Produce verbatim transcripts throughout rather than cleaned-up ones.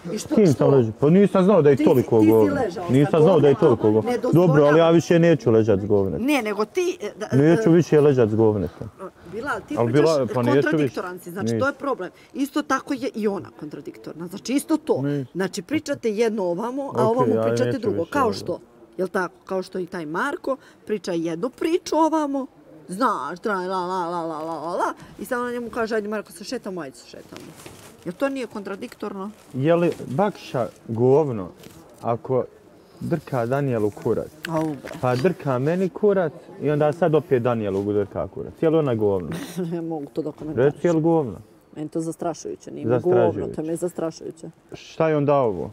S kim sam ležao? Pa nisam znao da je toliko govna. Nisam znao da je toliko govna. Dobro, ali ja više neću ležati s govnetom. Ne, nego ti... Neću više ležati s govnetom. Bilal, ti pričaš kontradiktoran si, znači to je problem. Isto tako je i ona kontradiktorna, znači isto to. Znači pričate jedno ovamo, a ovamo pričate drugo. Kao što? Jel tako? Kao što i taj Marko priča jednu priču ovamo, znaš, tra, la, la, la, la, la, la, i samo na njemu kaže, ajde Marko, se šetamo, ajde se šetamo. Jel to nije kontradiktorno? Je li Bakša govno ako drka Danijelu kurac? Pa drka meni kurac i onda sad opet Danijelu drka kurac. Je li ona govno? Ne mogu to dokumentariš. Reci, je li govno? Meni to zastrašujuće, nije mi govno, to mi je zastrašujuće. Šta je onda ovo?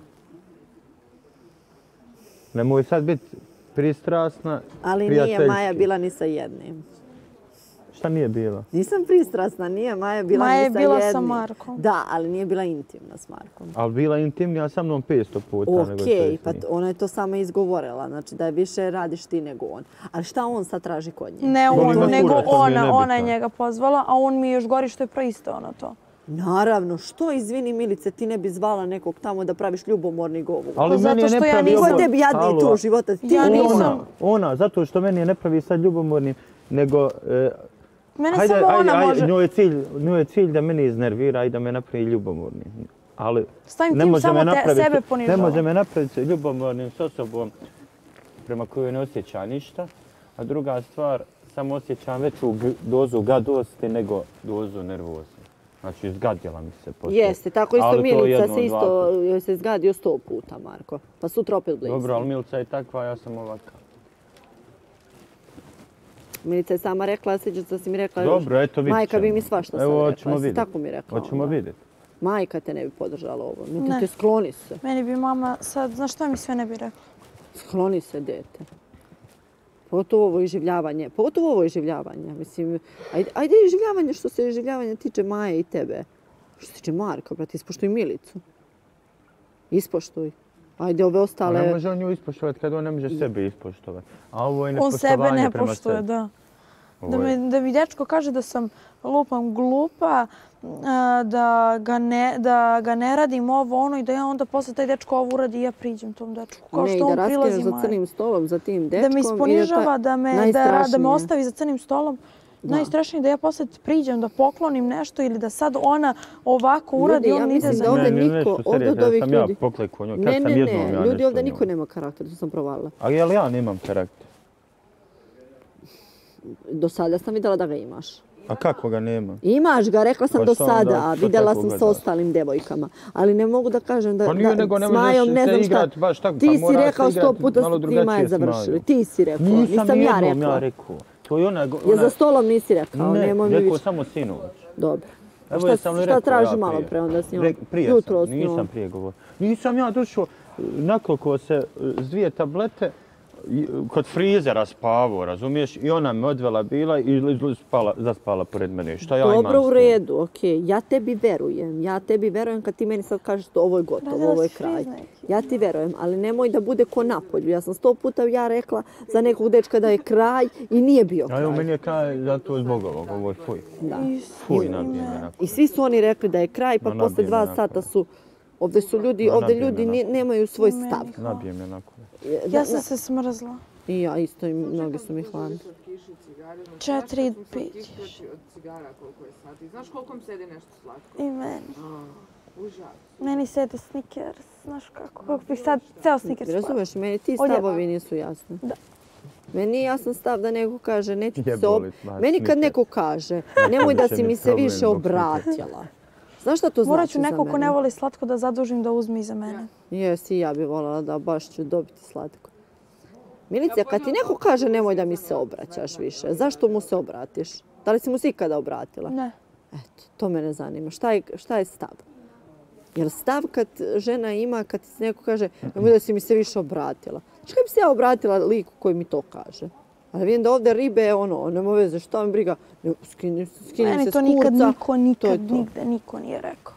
Nemoj sad biti pristrasna, ali nije Maja bila ni sa jednim. Šta nije bila? Nisam pristrasna, nije Maja bila Maja ni sa jednim. Maja jednim. je bila sa Markom. Da, ali nije bila intimna s Markom. Ali bila intimnija sa mnom petsto puta nego što je s njim. Okej, pa ona je to sama izgovorila, znači da je više radiš ti nego on. Ali šta on sad traži kod nje? Ne on, nego ona, ona je njega pozvala, a on mi još gori što je proistao na to. Naravno, što, izvini Milice, ti ne bi zvala nekog tamo da praviš ljubomorni govor? Ali meni je ne pravi... Ko je tebi jadniji tu u života? Ti nisam. Ona, zato što meni je ne pravi sad ljubomornim, nego... Mene samo ona može... Njoj je cilj da mene iznervira i da me napravi ljubomornim. Ali stavim tim samo sebe ponižava. Ne može me napraviti ljubomornim s osobom prema kojoj ne osjeća ništa. A druga stvar, samo osjećam veću dozu gadosti nego dozu nervoze. Znači, zgadila mi se poslije. Jeste, tako isto Milica se isto, joj se zgadio sto puta, Marko. Pa sutra opet blizu. Dobro, ali Milica je takva, ja sam ovakav. Milica je sama rekla, sjećaš da si mi rekla, dobro, eto, vidit ćemo. Majka bi mi svašta sad rekla, rekla, si tako mi rekla. Hoćemo vidjeti. Majka te ne bi podržala ovo, ne te skloni se. Meni bi mama sad, znaš šta mi sve ne bi rekla? Skloni se, dete. Pogotovo ovo iživljavanje, pogotovo ovo iživljavanje. Mislim, ajde, ajde iživljavanje što se iživljavanja tiče Maje i tebe. Što se tiče Marka, brate, ispoštuj Milicu. Ispoštuj. Ajde, ove ostale... Ne može on nju ispoštovati kad on ne može sebe ispoštovati. A ovo je nepoštovanje prema sebi. On sebe ne poštuje, sebi. Da. Da mi, da mi dečko kaže da sam lupam glupa, da ga, ne, da ga ne radim ovo ono i da ja onda posle taj dečko ovo uradi i ja priđem tom dečku. Kao ne, što on prilazi za crnim stolom za tim dečkom. Da me isponižava, da me, da, da me ostavi za crnim stolom. Da. Najstrašnije da ja posle priđem da poklonim nešto ili da sad ona ovako uradi, ljudi, on ja ide za mene. Ne, ne, nešto ovdje od ovih ljudi. Ja poklekao njoj, kad ne, sam ne, jednom ne, ja ljudi ovdje njoj. niko nema karakter, to sam provalila. A jel ja nemam karakter? Do sada sam vidjela da ga imaš. A kako ga nema? Imaš ga, rekla sam pa do sada, a vidjela sam s ostalim devojkama. Ali ne mogu da kažem da, pa nije, da nego ne s Majom ne znam šta. Baš tako, ti pa si rekao sto puta s ti Maje završili. Ti si rekao, nisam, nisam ja rekla. Ja rekao. To je ona, ona... Je za stolom nisi rekao, ne, nemoj mi rekao više. samo sinoć. Dobro. Evo šta, sam šta traži ja malo pre onda s njom? Prije Jutro sam, nisam prije govorio. Nisam ja došao, nakoliko se s dvije tablete kod frizera spavao, razumiješ? I ona me odvela bila i spala, zaspala pored mene. Šta ja imam s tim? Dobro, u redu, okej. Ja tebi verujem. Ja tebi verujem kad ti meni sad kažeš da ovo je gotovo, ovo je kraj. Ja ti verujem, ali nemoj da bude ko napolju. Ja sam sto puta ja rekla za nekog dečka da je kraj i nije bio kraj. A evo, meni je kraj zato zbog ovog, ovo je fuj. Da. Fuj, nabije me nakon. I svi su oni rekli da je kraj, pa posle dva sata su... Ovdje su ljudi, ovdje ljudi nemaju svoj stav. Nabije me nakon. Ja sam se smrzla. I ja isto, i mnogi su mi hladni. Četiri pići. Od cigara koliko je sati. Znaš koliko im sedi nešto slatko? I meni. Užas. Meni sedi Snickers, znaš kako, kako bih sad ceo Snickers pala. Razumeš, meni ti stavovi nisu jasni. Da. Meni nije jasan stav da neko kaže, neću ti se ob... Meni kad neko kaže, nemoj da si mi se više obratila. Znaš šta to znači za mene? Morat ću neko ko ne voli slatko da zadužim da uzme iza mene. Jesi, ja bih voljela da baš ću dobiti slatko. Milica, kad ti neko kaže nemoj da mi se obraćaš više, zašto mu se obratiš? Da li si mu se ikada obratila? Ne. Eto, to mene zanima. Šta je, šta je stav? Jer stav kad žena ima, kad ti neko kaže nemoj da si mi se više obratila. Znači kad bi se ja obratila liku koji mi to kaže? Ali vidim da ovdje ribe, ono, nema veze, šta mi briga, skinim se s kurca. Meni to nikad niko, nikad, nigde niko nije rekao.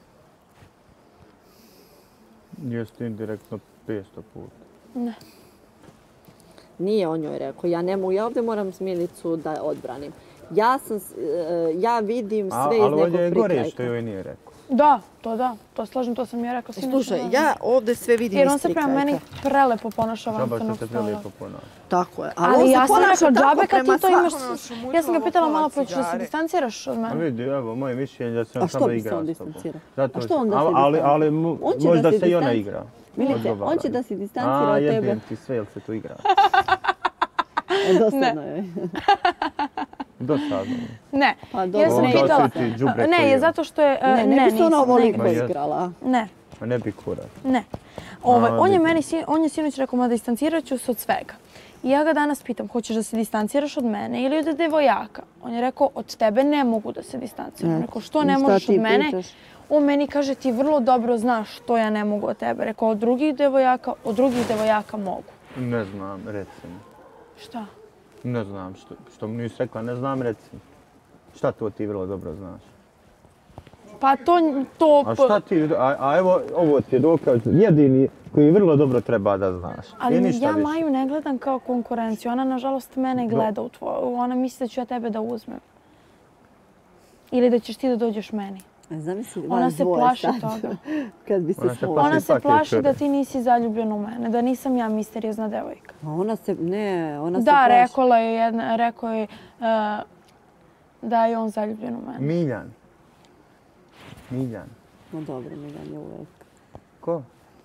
Jeste indirektno petsto puta. Ne. Nije on njoj rekao, ja ne mogu, ja ovdje moram Milicu da odbranim. Ja sam, ja vidim sve iz nekog prikrajka. Ali ovdje je gore što joj nije rekao. Da, to da. To slažem, to sam ja rekla sinoć. Slušaj, ja ovdje sve vidim iz Jer on se trika. prema meni prelepo ponaša van Žaba crnog što se stola. prelijepo ponaša. Tako je. Ali ja sam rekla, džabe kad prema ti to imaš... svakom. Ja sam ga pitala malo pa ćeš da se distanciraš od A mene. vidi, evo, moje mišljenje da se A on što samo bi se igra on s tobom. distancirao? Zato A što- što on da se ali- ali, distancira? ali mu- On će da možda se se i ona distanci- igra. Milice, Odgovara. on će da se distancira A, od tebe. jebim ti sve, jel se tu igra? E, dosadno je. Dosadno. Ne, Pa dobro. ja sam Onda pitala... si ti đubre Ne, koji je je. zato što je... e, Ne, ne bi se ona nisam, ovoliko Ma jes. igrala. Ne, A ne bi kurac. ne. Ovaj, A, on je vidi. meni, sin- on je sinoć rekao, ma distancirat ću se od svega. I ja ga danas pitam, hoćeš da se distanciraš od mene ili od devojaka? On je rekao, od tebe ne mogu da se distanciram. Eto. Rekao, što I ne šta možeš ti od mene? pričaš? On meni kaže, ti vrlo dobro znaš što ja ne mogu od tebe. Rekao, od drugih devojaka, od drugih devojaka mogu. Ne znam, recimo. Šta? Ne znam, što, što mi nisi rekla, ne znam, recimo. Šta to ti vrlo dobro znaš? Pa to... to A šta ti, a, a evo, ovo ti je dokaz, jedini koji vrlo dobro treba da znaš. I Ali ništa ja više. Maju ne gledam kao konkurenciju. Ona, nažalost, mene gleda u tvoju. Ona misli da ću ja tebe da uzmem. Ili da ćeš ti da dođeš meni. E, Zamisli, Ona vas se dvoje plaši sad. toga. Kad bi se Ona se složila. plaši Ona se svake plaši cure. da ti nisi zaljubljena u mene, da nisam ja misteriozna devojka. A ona se, ne, ona se Da, plaši. rekla je jedna, rekao je uh, da je on zaljubljen u mene. Miljan. Miljan. No dobro, Miljan je uvek. Ko?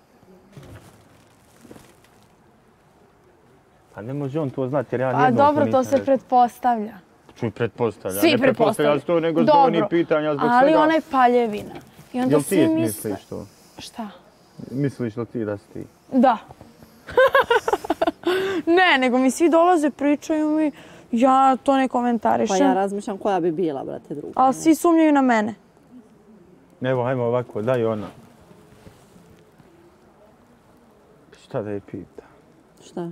Pa ne može on to znati jer ja Pa nijednom dobro, to nisam se rekao. pretpostavlja. Čuj, pretpostavlja. Svi ne pretpostavlja to, nego zbog onih pitanja, zbog ali svega. ona je paljevina. I onda Jel svi ti misle... misliš to? Šta? Misliš li ti da si ti? Da. Ne, nego mi svi dolaze, pričaju mi, ja to ne komentarišem. Pa ja razmišljam koja bi bila, brate, druga. Ali svi sumnjaju na mene. Evo, hajmo ovako, daj ona. Šta da je pita? Šta?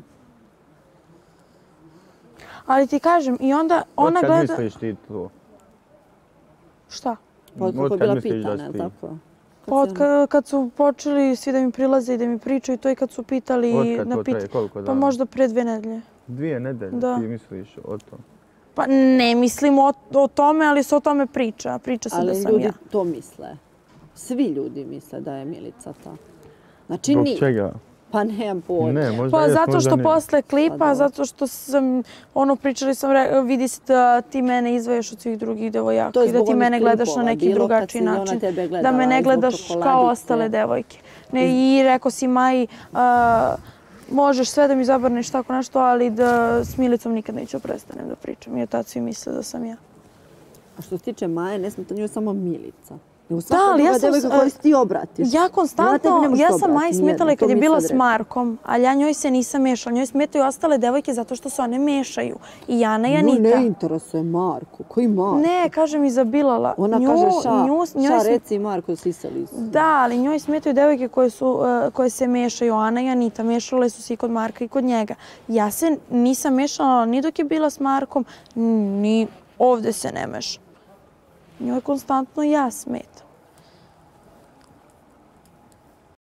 Ali ti kažem, i onda ona Od kad gleda... misliš ti to? Šta? Pa od kako Od je kad bila misliš da pitana, si je li ti? tako? Pa od ka- kad su počeli svi da mi prilaze i da mi pričaju to i kad su pitali Od i kad to na traje? pit- Koliko Pa dana? možda pre dve nedelje. Dvije nedelje Da. ti misliš o tom? Pa ne mislim o, o tome, ali se o tome priča. Priča se da Ali sam ljudi ja. to misle. Svi ljudi misle da je Milica ta. Znači Zbog ni. čega? Pa nemam pojma. Ne, možda Pa jest, zato možda što ne. posle Pa klipa, dobro. zato što sam, ono, pričali sam, re- vidi se da ti mene izdvajaš od svih drugih devojaka To je i da zbog ti onih mene gledaš na klipova, neki bilo kad drugačiji si ona način. tebe Da gledala me ne i zbog gledaš kao čokoladice. ostale devojke. Ne, i rekao si Maji, a, možeš sve da mi zabrneš tako nešto, ali da s Milicom nikad neću prestanem da pričam. I od tad svi misle da sam ja. A što se tiče Maje, ne smeta nju samo Milica. Nego Da, svaka ali ja druga sam... devojka kojoj se ti obratiš. Ja Ona tebi konstantno, ne može ja se sam Maji obratiti, smetala i nijedno, kad to je mi bila sad s rekla. Markom, ali ja njoj se nisam mešala. Njoj smetaju ostale devojke zato što se one mešaju. I Jana i Nju Anita. ne interesuje Marko. Koji Marko? Ne, kaže mi za Bilala. Ona Nju- kaže ša, nju- njoj ša sm- reci Marko sisali su. Da, ali njoj smetaju devojke koje, su, uh, koje se mešaju. Ana i Anita mešale su se i kod Marka i kod njega. Ja se nisam mešala ni dok je bila s Markom, ni ovdje se ne meša. Njoj konstantno ja smetam.